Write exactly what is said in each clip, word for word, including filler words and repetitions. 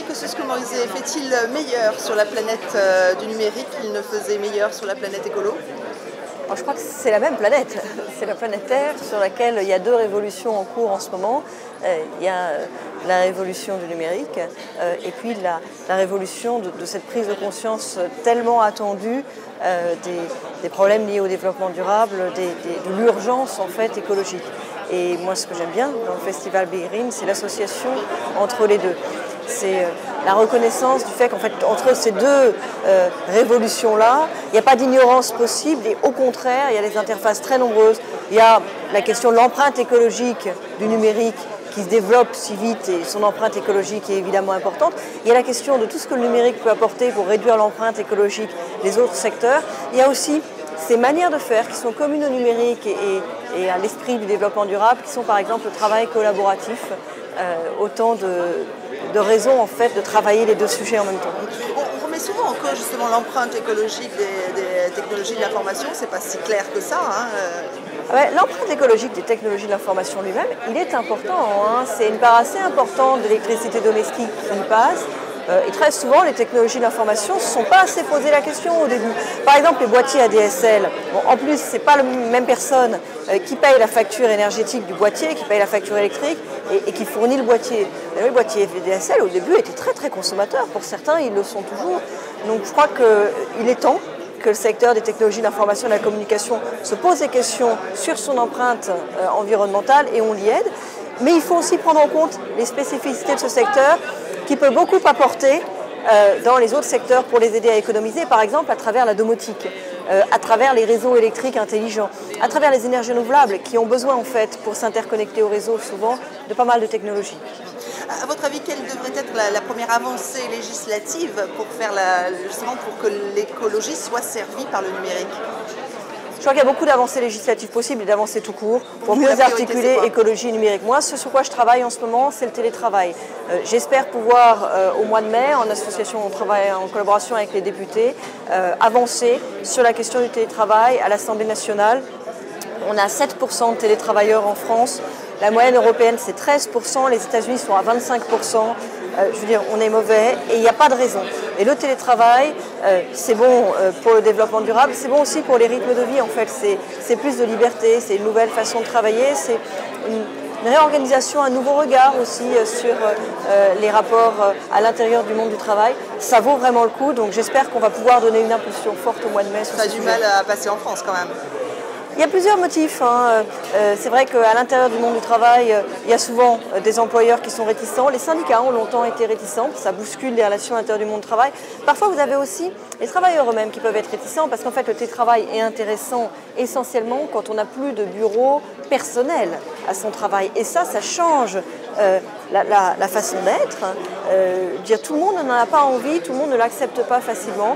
Kosciusko Morizet fait-il meilleur sur la planète euh, du numérique qu'il ne faisait meilleur sur la planète écolo? Alors, je crois que c'est la même planète, c'est la planète Terre sur laquelle il y a deux révolutions en cours en ce moment. Euh, il y a euh, la révolution du numérique euh, et puis la, la révolution de, de cette prise de conscience tellement attendue euh, des, des problèmes liés au développement durable, des, des, de l'urgence en fait écologique. Et moi ce que j'aime bien dans le festival Big Green, c'est l'association entre les deux. C'est la reconnaissance du fait qu'en fait, entre ces deux euh, révolutions-là, il n'y a pas d'ignorance possible et au contraire, il y a des interfaces très nombreuses. Il y a la question de l'empreinte écologique du numérique qui se développe si vite et son empreinte écologique est évidemment importante. Il y a la question de tout ce que le numérique peut apporter pour réduire l'empreinte écologique des autres secteurs. Il y a aussi ces manières de faire qui sont communes au numérique et, et, et à l'esprit du développement durable, qui sont par exemple le travail collaboratif, euh, autant de... de raison en fait de travailler les deux sujets en même temps. On remet souvent en cause justement l'empreinte écologique des, des technologies de l'information, c'est pas si clair que ça. Hein. Ouais, l'empreinte écologique des technologies de l'information lui-même, il est important. Hein. C'est une part assez importante de l'électricité domestique qui y passe. Euh, et très souvent, les technologies de l'information ne se sont pas assez posé la question au début. Par exemple, les boîtiers A D S L. Bon, en plus, ce n'est pas la même personne euh, qui paye la facture énergétique du boîtier, qui paye la facture électrique et, et qui fournit le boîtier. Et les boîtiers A D S L, au début, étaient très très consommateurs. Pour certains, ils le sont toujours. Donc je crois qu'il est temps que le secteur des technologies de l'information et de la communication se pose des questions sur son empreinte euh, environnementale et on l'y aide. Mais il faut aussi prendre en compte les spécificités de ce secteur qui peut beaucoup apporter euh, dans les autres secteurs pour les aider à économiser, par exemple à travers la domotique, euh, à travers les réseaux électriques intelligents, à travers les énergies renouvelables qui ont besoin en fait pour s'interconnecter au réseau souvent de pas mal de technologies. À votre avis, quelle devrait être la, la première avancée législative pour faire la, justement pour que l'écologie soit servie par le numérique? Je crois qu'il y a beaucoup d'avancées législatives possibles et d'avancées tout court pour mieux articuler écologie et numérique. Moi, ce sur quoi je travaille en ce moment, c'est le télétravail. Euh, J'espère pouvoir, euh, au mois de mai, en association, on travaille en collaboration avec les députés, euh, avancer sur la question du télétravail à l'Assemblée nationale. On a sept pour cent de télétravailleurs en France. La moyenne européenne, c'est treize pour cent. Les États-Unis sont à vingt-cinq pour cent. Euh, je veux dire, on est mauvais et il n'y a pas de raison. Et le télétravail, euh, c'est bon euh, pour le développement durable, c'est bon aussi pour les rythmes de vie. En fait, c'est plus de liberté, c'est une nouvelle façon de travailler, c'est une, une réorganisation, un nouveau regard aussi euh, sur euh, les rapports euh, à l'intérieur du monde du travail. Ça vaut vraiment le coup, donc j'espère qu'on va pouvoir donner une impulsion forte au mois de mai. Ça a du mal à passer en France quand même. Il y a plusieurs motifs. Hein. Euh, c'est vrai qu'à l'intérieur du monde du travail, euh, il y a souvent euh, des employeurs qui sont réticents. Les syndicats ont longtemps été réticents. Ça bouscule les relations à l'intérieur du monde du travail. Parfois, vous avez aussi les travailleurs eux-mêmes qui peuvent être réticents parce qu'en fait, le télétravail est intéressant essentiellement quand on n'a plus de bureau personnel à son travail. Et ça, ça change euh, la, la, la façon d'être. Euh, dire tout le monde n'en a pas envie, tout le monde ne l'accepte pas facilement.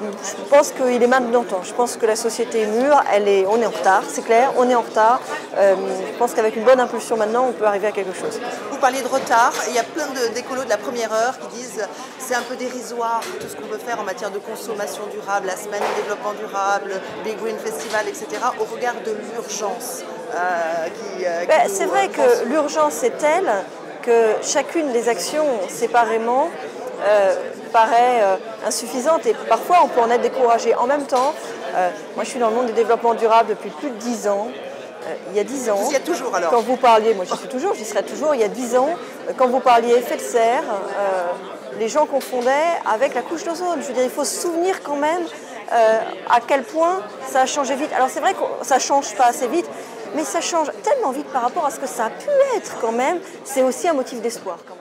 Je pense qu'il est maintenant temps. Je pense que la société est mûre, elle est, on est en retard, c'est clair, on est en retard. Euh, je pense qu'avec une bonne impulsion maintenant, on peut arriver à quelque chose. Vous parliez de retard, il y a plein d'écolos de la première heure qui disent c'est un peu dérisoire tout ce qu'on peut faire en matière de consommation durable, la semaine du développement durable, Big Green Festival, et cetera, au regard de l'urgence euh, qui, euh, ben, qui C'est vrai que l'urgence est telle que chacune des actions séparément euh, paraît euh, insuffisante et parfois on peut en être découragé. En même temps, euh, moi je suis dans le monde du développement durable depuis plus de dix ans. Euh, il y a dix ans, vous y êtes toujours alors? Quand vous parliez, moi j'y suis toujours, j'y serai toujours, il y a dix ans, quand vous parliez effet de serre, euh, les gens confondaient avec la couche d'ozone. Je veux dire, il faut se souvenir quand même euh, à quel point ça a changé vite. Alors c'est vrai que ça ne change pas assez vite, mais ça change tellement vite par rapport à ce que ça a pu être quand même. C'est aussi un motif d'espoir.